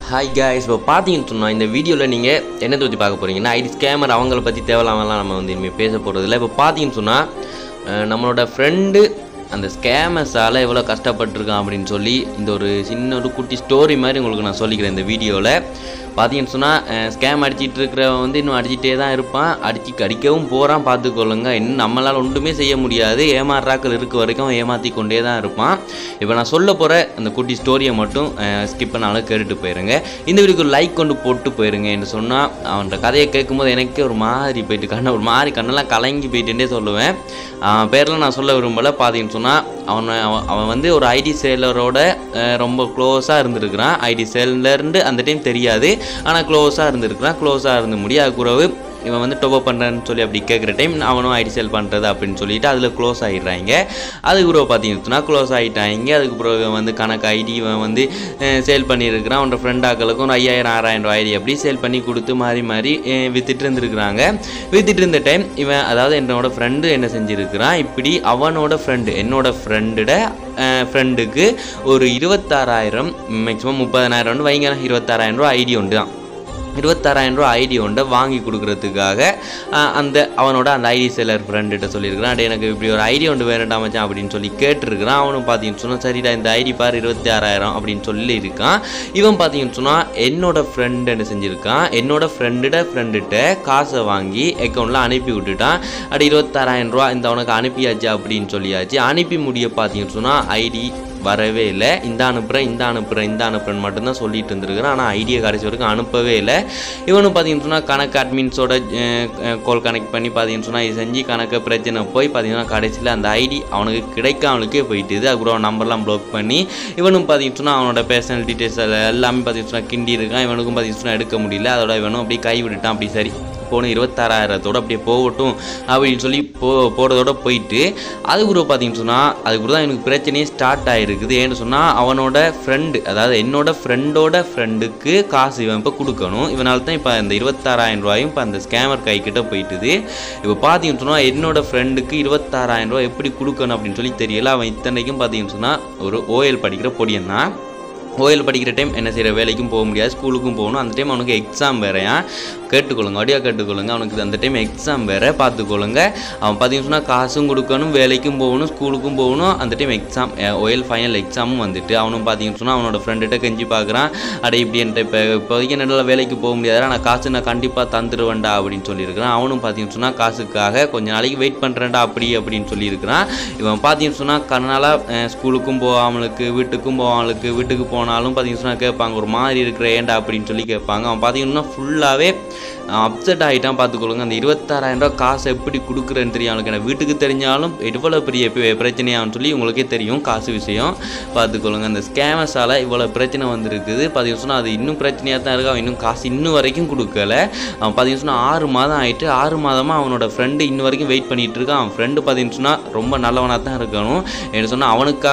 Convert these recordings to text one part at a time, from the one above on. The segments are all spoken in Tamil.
ஹாய் காய்ஸ், இப்போ பார்த்தீங்கன்னு சொன்னால் இந்த வீடியோவில் நீங்கள் என்ன பற்றி பார்க்க போகிறீங்கன்னா ஐடி ஸ்கேமர் அவங்கள பற்றி தேவையில்லாமலாம் நம்ம வந்து இனிமேல் பேச போகிறதில்ல. இப்போ பார்த்தீங்கன்னு சொன்னால் நம்மளோட ஃப்ரெண்டு அந்த ஸ்கேமர்ஸால் எவ்வளோ கஷ்டப்பட்டுருக்கான் அப்படின்னு சொல்லி இந்த ஒரு சின்ன ஒரு குட்டி ஸ்டோரி மாதிரி உங்களுக்கு நான் சொல்லிக்கிறேன். இந்த வீடியோவில் பார்த்தீங்கன்னு சொன்னால் ஸ்கேம் அடிச்சிட்டு இருக்கிறவன் வந்து இன்னும் அடிச்சிட்டே தான் இருப்பான், அடிக்கவும் போகிறான். பார்த்துக்கொள்ளுங்க, இன்னும் நம்மளால் ஒன்றுமே செய்ய முடியாது. ஏமாறாக்கள் இருக்க வரைக்கும் ஏமாற்றி கொண்டே தான் இருப்பான். இப்போ நான் சொல்ல போகிற அந்த குட்டி ஸ்டோரியை மட்டும் ஸ்கிப் பண்ணாலும் கேட்டுட்டு போயிருங்க. இந்த வீடியோக்கு லைக் கொண்டு போட்டு போயிருங்க என்று சொன்னால் அவன்கிட்ட கதையை கேட்கும்போது எனக்கே ஒரு மாதிரி போயிட்டு ஒரு மாதிரி கண்ணெல்லாம் கலங்கி போயிட்டுன்னே சொல்லுவேன். பேரெலாம் நான் சொல்ல விரும்பலை. பார்த்தீங்கன்னு சொன்னால் அவன் வந்து ஒரு ஐடி சேலரோட ரொம்ப க்ளோஸாக இருந்திருக்கிறான். ஐடி சேலர்லேருந்து அந்த டைம் தெரியாது, ஆனால் க்ளோஸாக இருந்திருக்கிறான். க்ளோஸாக இருந்து முடியாது குறவு இவன் வந்து டொப் பண்ணுறேன்னு சொல்லி அப்படி கேட்குற டைம் அவனும் ஐடி சேல் பண்ணுறது அப்படின்னு சொல்லிட்டு அதில் க்ளோஸ் ஆகிடுறாங்க. அதுக்கு பிறகு பார்த்தீங்கன்னா க்ளோஸ் ஆகிட்டாங்க. அதுக்கு பிறகு வந்து கணக்கு ஐடி இவன் வந்து சேல் பண்ணியிருக்கிறான். அவனோட ஃப்ரெண்டாக்களுக்கும் ஒரு 5000-6000 ஐடி அப்படி சேல் பண்ணி கொடுத்து மாறி மாறி விற்றுட்டு இருந்துருக்குறாங்க. விற்றுட்டு இருந்த டைம் இவன், அதாவது என்னோட ஃப்ரெண்டு என்ன செஞ்சுருக்கிறான், இப்படி அவனோட ஃப்ரெண்டு என்னோட ஃப்ரெண்டுக்கு ஒரு 26,000 மேக்ஸிமம் 30,000 வைங்க, 26,000 ரூபா ஐடி உண்டு தான். 26,000 ரூபா ஐடி ஒன்றை வாங்கி கொடுக்குறதுக்காக அவனோட அந்த ஐடி செல்லர் ஃப்ரெண்டுகிட்ட சொல்லியிருக்கிறான். அடே எனக்கு இப்படி ஒரு ஐடி ஒன்று வேண்டாம் மச்சான் அப்படின்னு சொல்லி கேட்டுருக்கிறான். அவனும் பார்த்தீங்கன்னு சொன்னால் சரிடா இந்த ஐடி பார் 26,000 அப்படின்னு சொல்லியிருக்கான். இவன் பார்த்தீங்கன்னு சொன்னால் என்னோட ஃப்ரெண்டு என்ன செஞ்சுருக்கான், என்னோட ஃப்ரெண்டுகிட்ட காசை வாங்கி அக்கௌண்ட்டில் அனுப்பி விட்டுட்டான். அப்படி 26,000 ரூபா இந்த அவனுக்கு அனுப்பியாச்சு அப்படின்னு சொல்லியாச்சு. அனுப்பி முடிய பார்த்தீங்கன்னு சொன்னால் ஐடி வரவே இல்லை. இந்த அனுப்புகிறேன் மட்டும்தான் சொல்லிட்டு இருந்திருக்கிறேன். ஆனால் ஐடியை கடைசி வரைக்கும் அனுப்பவே இல்லை. இவனு பார்த்தீங்கன்னு சொன்னால் கணக்கு அட்மின்ஸோட கால் கனெக்ட் பண்ணி பார்த்தீங்கன்னு சொன்னால் இது செஞ்சு கணக்கு பிரச்சனை போய் பார்த்தீங்கன்னா கடைசியில் அந்த ஐடி அவனுக்கு கிடைக்காமலுக்கே போயிட்டுது. அதுக்கப்புறம் நம்பர்லாம் ப்ளாக் பண்ணி இவனும் பார்த்தீங்கன்னு சொன்னால் அவனோட பர்சனல் டீட்டெயில்ஸ் எல்லாமே பார்த்தீங்கன்னு சொன்னால் கிண்டி இருக்கான். இவனுக்கும் பார்த்தீங்கன்னு சொன்னால் எடுக்க முடியல. அதோட இவனும் அப்படியே கை விட்டுட்டான். அப்படி சரி போகணும் 26,000 அப்படியே போகட்டும் அப்படின்னு சொல்லி போகிறதோட போயிட்டு அதுக்கப்புறம் பார்த்தீங்கன்னு சொன்னால் அதுக்கப்புறம் தான் எனக்கு பிரச்சனையே ஸ்டார்ட் ஆகிருக்குது. ஏன்னு சொன்னால் அவனோட ஃப்ரெண்டு, அதாவது என்னோட ஃப்ரெண்டுக்கு காசு இவன் இப்போ கொடுக்கணும். இவனால தான் இப்போ அந்த 26,000 ரூபாயும் இப்போ அந்த ஸ்கேமர் கைக்கிட்ட போயிட்டுது. இப்போ பார்த்தீங்கன்னு சொன்னால் என்னோட ஃப்ரெண்டுக்கு 26,000 ரூபா எப்படி கொடுக்கணும் அப்படின்னு சொல்லி தெரியல. அவன் இத்தனைக்கும் பார்த்தீங்கன்னு சொன்னால் ஒரு ஓஎல் படிக்கிற பொடியன் தான். ஓஎல் படிக்கிற டைம் என்ன செய்கிற, வேலைக்கும் போக முடியாது, ஸ்கூலுக்கும் போகணும். அந்த டைம் அவனுக்கு எக்ஸாம் வேறையா, கேட்டுக்கொள்ளுங்க, வடியாக கேட்டுக்கொள்ளுங்க. அவனுக்கு அந்த டைம் எக்ஸாம் வேறு, பார்த்துக்கொள்ளுங்க. அவன் பார்த்தீங்கன்னு சொன்னால் காசும் கொடுக்கணும், வேலைக்கும் போகணும், ஸ்கூலுக்கும் போகணும். அந்த டைம் எக்ஸாம், ஓஎல் ஃபைனல் எக்ஸாமும் வந்துட்டு அவனும் பார்த்தீங்கன்னு சொன்னால் அவனோட ஃப்ரெண்டுகிட்ட கெஞ்சி பார்க்குறான். அடே இப்படி என்கிட்ட இப்போதைக்கு என்னால் வேலைக்கு போக முடியாது, ஆனால் காசு நான் கண்டிப்பாக தந்துடுவேன்டா அப்படின்னு சொல்லியிருக்கிறான். அவனும் பார்த்தீங்கன்னு சொன்னால் காசுக்காக கொஞ்சம் நாளைக்கு வெயிட் பண்ணுறேன்டா அப்படின்னு சொல்லியிருக்கிறான். இவன் பார்த்தீங்கன்னு சொன்னால் கண்ணால் ஸ்கூலுக்கும் போகாமலுக்கு வீட்டுக்கும் போகாமலுக்கு, வீட்டுக்கு போனாலும் பார்த்தீங்கன்னு சொன்னால் கேட்பாங்க ஒரு மாதிரி இருக்கிற ஏண்டா அப்படின்னு சொல்லி கேட்பாங்க. அவன் பார்த்தீங்கன்னா ஃபுல்லாகவே அப்செட் ஆகிட்டான். பார்த்துக்கொள்ளுங்க, அந்த 26,000 ரூபா காசை எப்படி கொடுக்குறேன்னு தெரியும் அவனுக்கு. எனக்கு வீட்டுக்கு தெரிஞ்சாலும் எவ்வளோ பெரிய பிரச்சனையான்னு சொல்லி உங்களுக்கே தெரியும் காசு விஷயம். பார்த்துக்கொள்ளுங்க, அந்த ஸ்கேமர்ஸால் இவ்வளோ பிரச்சனை வந்துருக்குது. பார்த்தீங்கன்னு சொன்னால் அது இன்னும் பிரச்சனையாக தான் இருக்குது. அவன் இன்னும் காசு இன்னும் வரைக்கும் கொடுக்கல. அவன் பார்த்தீங்கன்னு சொன்னால் 6 மாதம் ஆகிட்டு 6 மாதமாக அவனோட ஃப்ரெண்டு இன்னும் வரைக்கும் வெயிட் பண்ணிகிட்டு இருக்கான். அவன் ஃப்ரெண்டு பார்த்தீங்கன்னு சொன்னால் ரொம்ப நல்லவனாக தான் இருக்கணும். என்ன சொன்னால்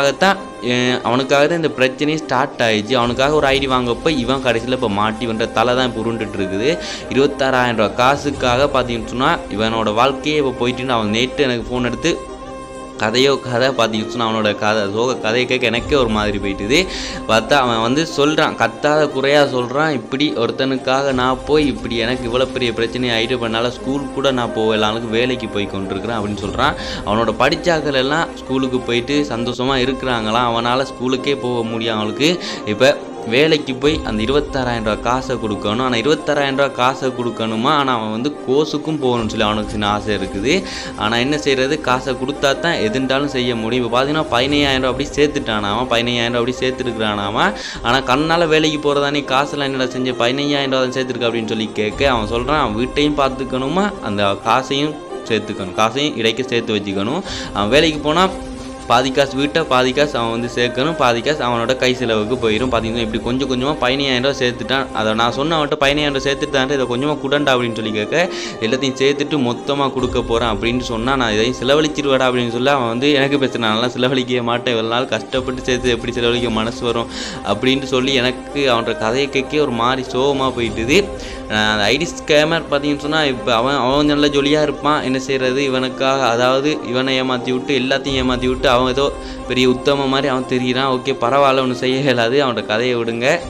அவனுக்காக தான் இந்த பிரச்சனையே ஸ்டார்ட் ஆகிடுச்சு. அவனுக்காக ஒரு ஐடி வாங்கப்போ இவன் கடைசியில் இப்போ மாட்டி வந்த தலை தான் இப்போ உருண்டுட்டு இருக்குது. 26,000 ரூபா காசுக்காக பார்த்தீங்கன்னு சொன்னால் இவனோட வாழ்க்கையே இப்போ போயிட்டுன்னு அவன் நேற்று எனக்கு ஃபோன் எடுத்து கதை பார்த்தீங்கன்னு சொன்னால் அவனோட கதையை கேட்க எனக்கே ஒரு மாதிரி போயிட்டுது. பார்த்தா அவன் வந்து சொல்கிறான், கத்தாத குறையாக சொல்கிறான், இப்படி ஒருத்தனுக்காக நான் போய் இப்படி எனக்கு இவ்வளோ பெரிய பிரச்சனையை ஆகிட்டு பண்ணால ஸ்கூல் கூட நான் போகலானுக்கு வேலைக்கு போய் கொண்டிருக்கிறேன் அப்படின்னு சொல்கிறான். அவனோட படித்தாக்கள் எல்லாம் ஸ்கூலுக்கு போயிட்டு சந்தோஷமாக இருக்கிறாங்களாம். அவனால் ஸ்கூலுக்கே போக முடியும். அவனுக்கு இப்போ வேலைக்கு போய் அந்த 26,000 ரூபா காசை கொடுக்கணும். ஆனால் 26,000 ரூபா காசை கொடுக்கணுமா, ஆனால் அவன் வந்து கோர்ஸுக்கும் போகணும்னு சொல்லி அவனுக்கு சின்ன ஆசை இருக்குது. ஆனால் என்ன செய்கிறது, காசை கொடுத்தா தான் எதுண்டாலும் செய்ய முடியும். இப்போ பார்த்தீங்கன்னா 15,000 ரூபா அப்படி சேர்த்துட்டானாமா, 15,000 ரூபா அப்படி சேர்த்துருக்குறானாமா. ஆனால் கண்ணால் வேலைக்கு போகிறதானே காசெல்லாம் என்னடா செஞ்சு 15,000 ரூபா சேர்த்துருக்க அப்படின்னு சொல்லி கேட்க அவன் சொல்கிறான், அவன் வீட்டையும் பார்த்துக்கணுமா, அந்த காசையும் சேர்த்துக்கணும், காசையும் இடைக்கு சேர்த்து வச்சுக்கணும். அவன் வேலைக்கு போனால் பாதி காசு வீட்டை, பாதி காசு அவன் வந்து சேர்க்கணும், பாதி காசு அவனோட கை செலவுக்கு போயிடும். பார்த்தீங்கன்னா இப்படி கொஞ்சம் கொஞ்சமாக 15,000 ரூபா சேர்த்துட்டான். அதை நான் சொன்ன அவன்கிட்ட 15,000 ரூபா சேர்த்துட்டான்ட்டு இதை கொஞ்சமாக குடண்டா அப்படின்னு சொல்லி கேட்க எல்லாத்தையும் சேர்த்துட்டு மொத்தமாக கொடுக்க போகிறேன் அப்படின்னு சொன்னால் நான் இதையும் செலவழிச்சிருவேடா அப்படின்னு சொல்லி அவன் வந்து எனக்கு பேசுகிறேன், நல்லா செலவழிக்க மாட்டேன், இவ்வளோ நாள் கஷ்டப்பட்டு சேர்த்து எப்படி செலவழிக்க மனசு வரும் அப்படின்ட்டு சொல்லி எனக்கு அவனோட கதையை கேட்க ஒரு மாதிரி சோகமாக போயிட்டுது. அந்த ஐடி ஸ்கேமர் பார்த்தீங்கன்னு சொன்னால் இப்போ அவன் நல்ல ஜொலியாக இருப்பான். என்ன செய்கிறது, இவனுக்காக அதாவது இவனை ஏமாற்றி விட்டு எல்லாத்தையும் ஏமாற்றி விட்டு அவன் ஏதோ பெரிய உத்தம மாதிரி அவன் தெரிகிறான். ஓகே பரவாயில்ல, ஒன்று செய்ய இயலாது, அவனோட கதையை விடுங்க.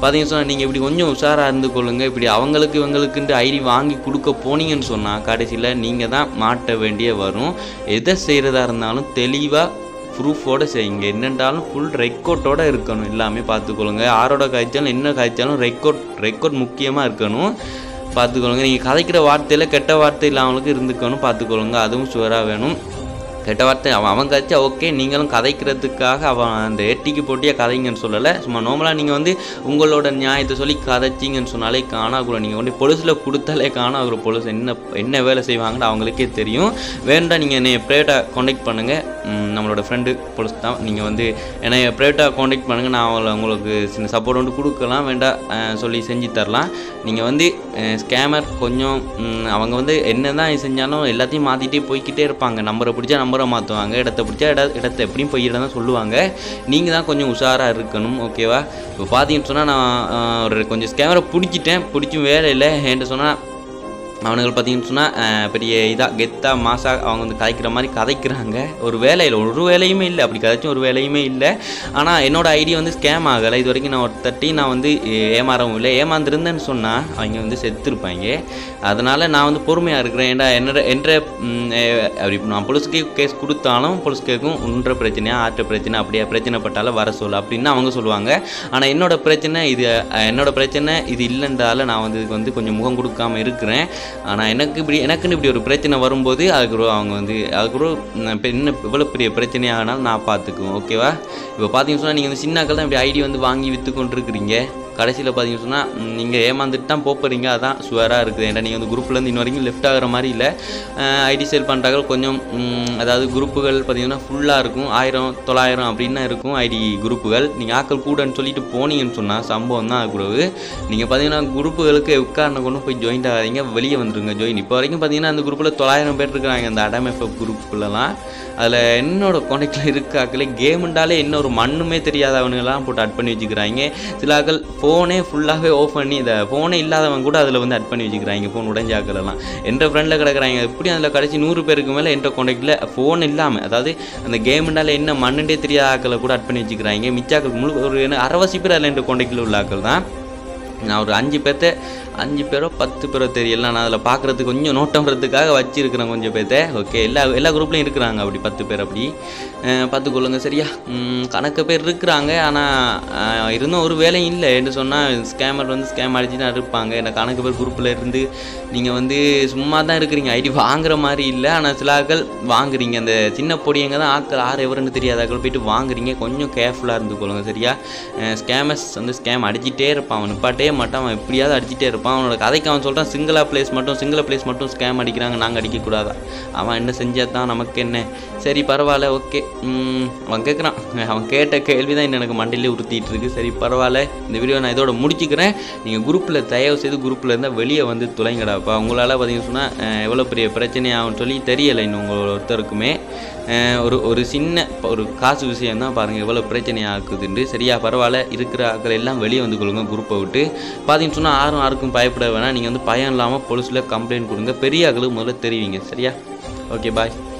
பார்த்தீங்கன்னு சொன்னால் நீங்கள் இப்படி கொஞ்சம் உஷாராக இருந்து கொள்ளுங்கள். இப்படி அவங்களுக்கு இவங்களுக்குன்ட்டு ஐடி வாங்கி கொடுக்க போனீங்கன்னு சொன்னால் கடைசியில் நீங்கள் தான் மாட்ட வேண்டிய வரும். எதை செய்கிறதா இருந்தாலும் தெளிவாக ப்ரூஃபோடு செய்யுங்க. என்னென்றாலும் ஃபுல் ரெக்கார்டோடு இருக்கணும். எல்லாமே பார்த்துக்கொள்ளுங்க. யாரோட காய்ச்சாலும் என்ன காய்ச்சாலும் ரெக்கார்ட் முக்கியமாக இருக்கணும். பார்த்துக்கொள்ளுங்க. நீங்கள் கதைக்கிற வார்த்தையில் கெட்ட வார்த்தை இல்லாமலுக்கு இருந்துக்கணும். பார்த்துக்கொள்ளுங்க. அதுவும் ஷுவராக வேணும். கெட்ட வார்த்தை அவன் கதைச்சா ஓகே, நீங்களும் கதைக்கிறதுக்காக அவன் அந்த எட்டிக்கு போட்டியாக கதைங்கன்னு சொல்லலை. சும்மா நார்மலாக நீங்கள் வந்து உங்களோட நியாயத்தை சொல்லி கதைச்சிங்கன்னு சொன்னாலே காணாக்கூட. நீங்கள் வந்து பொலிஸில் கொடுத்தாலே காணாகுற பொலிஸ் என்ன வேலை செய்வாங்கன்னு அவங்களுக்கே தெரியும். வேண்டாம் நீங்கள் என்னை ப்ரைவேட்டாக காண்டாக்ட் பண்ணுங்கள். நம்மளோட ஃப்ரெண்டு பொலிஸ் தான். நீங்கள் வந்து என்னை ப்ரைவேட்டாக காண்டாக்ட் பண்ணுங்கள். நான் உங்களுக்கு சின்ன சப்போர்ட் வந்து கொடுக்கலாம். வேண்டாம் சொல்லி செஞ்சு தரலாம். நீங்கள் வந்து ஸ்கேமர் கொஞ்சம் அவங்க வந்து என்ன தான் செஞ்சாலும் எல்லாத்தையும் மாற்றிட்டே போய்கிட்டே இருப்பாங்க. நம்பரை பிடிச்சா நம்பரை மாற்றுவாங்க, இடத்த பிடிச்சா இடத்த எப்படியும் போயிட தான் சொல்லுவாங்க. நீங்கள் தான் கொஞ்சம் உஷாராக இருக்கணும். ஓகேவா? இப்போ பார்த்தீங்கன்னு சொன்னால் நான் ஒரு கொஞ்சம் ஸ்கேமரை பிடிச்சும் வேலை இல்லை ஏன்ட்டு சொன்னால் அவனுகள் பார்த்தீங்கன்னு சொன்னால் பெரிய இதாக கெத்தாக மாசாக அவங்க வந்து கதைக்கிற மாதிரி கதைக்கிறாங்க. ஒரு வேலையுமே இல்லை. அப்படி கதைச்சும் ஒரு வேலையுமே இல்லை. ஆனால் என்னோடய ஐடியா வந்து ஸ்கேம் ஆகலை இது வரைக்கும். நான் ஒரு நான் வந்து ஏமாறவும் இல்லை. ஏமாந்துருந்தேன்னு சொன்னால் அவங்க வந்து செத்துருப்பாங்க. அதனால் நான் வந்து பொறுமையாக இருக்கிறேன். ஏன்டா என்ற அப்படி நான் போலீஸ்க்கே கேஸ் கொடுத்தாலும் போலீஸ் கேட்கும் ஒன்ற பிரச்சனையா ஆற்ற பிரச்சனை அப்படியே பிரச்சனைப்பட்டாலும் வர சொல்ல அப்படின்னு அவங்க சொல்லுவாங்க. ஆனால் என்னோடய பிரச்சனை இது இல்லைன்றால நான் வந்து இதுக்கு வந்து கொஞ்சம் முகம் கொடுக்காமல் இருக்கிறேன். ஆனால் எனக்குன்னு இப்படி ஒரு பிரச்சனை வரும்போது அதுக்கு அவங்க வந்து அதுக்கு என்ன இவ்வளோ பெரிய பிரச்சனையானாலும் நான் பார்த்துக்குவேன். ஓகேவா? இப்போ பார்த்தீங்கன்னு சொன்னால் நீங்கள் வந்து சின்னாக்கள் தான் இப்படி ஐடி வந்து வாங்கி விற்று கொண்டு இருக்கிறீங்க. கடைசியில் பார்த்தீங்கன்னு சொன்னால் நீங்கள் ஏமாந்துட்டு தான் போகிறீங்க. அதான் ஷுவராக இருக்குது. ஏன்னா நீங்கள் வந்து குரூப்லேருந்து இன்ன வரைக்கும் லெஃப்ட் ஆகிற மாதிரி இல்லை. ஐடி சேல் பண்ணுறாங்க கொஞ்சம் அதாவது குரூப்புகள் பார்த்தீங்கன்னா ஃபுல்லாக இருக்கும். 1000 900 அப்படின்னு இருக்கும் ஐடி குரூப்புகள். நீங்கள் ஆக்கள் கூடன்னு சொல்லிட்டு போனீங்கன்னு சொன்னால் சம்பவம் தான் ஆகுறது. நீங்கள் பார்த்தீங்கன்னா குரூப்புகளுக்கு உட்கார்ந்து கொண்டு போய் ஜாயின் ஆகாதீங்க. வெளியே வந்துடுங்க ஜாயின். இப்போ வரைக்கும் பார்த்தீங்கன்னா அந்த குரூப்பில் 900 பேர் இருக்கிறாங்க. அந்த அடம்எஃப்எஃப் குரூப்புலலாம் அதில் என்னோட கான்டாக்டில் இருக்காக்களே கேமுண்டாலே என்ன ஒரு மண்ணுமே தெரியாத அவனுங்கெல்லாம் போட்டு அட் பண்ணி வச்சுக்கிறாங்க. சில ஆக்கள் ஃபோனே ஃபுல்லாகவே ஆஃப் பண்ணி இந்த ஃபோனே இல்லாதவங்க கூட அதில் வந்து அட் பண்ணி வச்சுக்கிறாங்க. ஃபோன் உடைஞ்சாக்கலெல்லாம் என்ற ஃப்ரெண்டில் கிடக்கிறாங்க. எப்படி அதில் கடைசி 100 பேருக்கு மேலே என்ற கான்டாக்டில் ஃபோன் இல்லாமல் அதாவது அந்த கேமுண்டால என்ன மண்ணுண்டே தெரியாத ஆக்களை கூட அட் பண்ணி வச்சுக்கிறாங்க. மிச்சாக்கள் முழு ஒரு 60 பேர் அதில் என்ற கான்டாக்டில் உள்ள ஆக்கள் தான். நான் ஒரு 5 பேரோ 10 பேரோ தெரியல. நான் அதில் பார்க்குறதுக்கு கொஞ்சம் நோட்டம்ன்றதுக்காக வச்சுருக்கிறேன் கொஞ்சம் பேர்த்த. ஓகே, எல்லா குரூப்லையும் இருக்கிறாங்க அப்படி 10 பேர் அப்படி பார்த்துக்கொள்ளுங்க. சரியா? கணக்கு பேர் இருக்கிறாங்க. ஆனால் இருந்தும் ஒரு வேலையும் இல்லை என்று சொன்னால் ஸ்கேமர் வந்து ஸ்கேம் அடிச்சுட்டு இருப்பாங்க. ஏன்னா கணக்கு பேர் குரூப்பில் இருந்து நீங்கள் வந்து சும்மா தான் இருக்கிறீங்க. ஐடி வாங்குற மாதிரி இல்லை. ஆனால் சில ஆக்கள் வாங்குறீங்க. அந்த சின்ன பொடியங்க தான் ஆக்கள் யார் எவருன்னு தெரியாத ஆக்கள் போய்ட்டு வாங்குறீங்க. கொஞ்சம் கேர்ஃபுல்லாக இருந்துக்கொள்ளுங்க. சரியா? ஸ்கேமர்ஸ் வந்து ஸ்கேம் அடிச்சுட்டே இருப்பான். அவன் நிப்பாட்டே மாட்டான். அவன் எப்படியாவது அடிச்சுட்டே இருப்பான். அவனோட கதைக்கு அவன் சொல்கிறான் சிங்கிள் பிளேஸ் மட்டும் ஸ்கேம் அடிக்கிறாங்க, நாங்கள் அடிக்கக்கூடாதா? அவன் என்ன செஞ்சால் தான் நமக்கு என்ன? சரி பரவாயில்ல, ஓகே. அவன் கேட்குறான். அவன் கேட்ட கேள்வி தான் எனக்கு மண்டையிலே உறுத்திட்டு இருக்கு. சரி பரவாயில்ல, இந்த வீடியோ நான் இதோட முடிச்சுக்கிறேன். நீங்கள் குரூப்பில் தயவு செய்து குரூப்பில் இருந்தால் வெளியே வந்து துளைங்கடாப்பா. உங்களால் பார்த்தீங்கன்னு சொன்னால் எவ்வளோ பெரிய பிரச்சனையாகும்னு சொல்லி தெரியலை இன்னும் உங்கள் ஒருத்தருக்குமே. ஒரு சின்ன ஒரு காசு விஷயம் தான் பாருங்கள் எவ்வளோ பிரச்சனையாக்குதுண்டு. சரியா? பரவாயில்ல, இருக்கிற ஆக்கள் எல்லாம் வெளியே வந்து கொள்ளுங்க குரூப்பை விட்டு. பார்த்தீங்கன்னு சொன்னால் யாருக்கும் பயப்பட வேணாம். நீங்கள் வந்து பயம் இல்லாமல் போலீஸில் கம்ப்ளைண்ட் கொடுங்க. பெரிய ஆக்களுக்கு முதல்ல தெரிவிங்க. சரியா? ஓகே, பாய்.